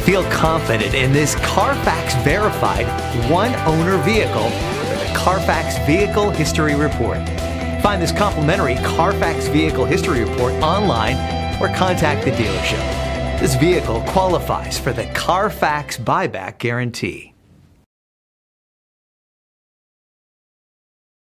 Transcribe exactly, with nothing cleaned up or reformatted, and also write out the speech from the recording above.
Feel confident in this Carfax verified one-owner vehicle with the Carfax Vehicle History Report. Find this complimentary Carfax Vehicle History Report online or contact the dealership. This vehicle qualifies for the Carfax Buyback Guarantee.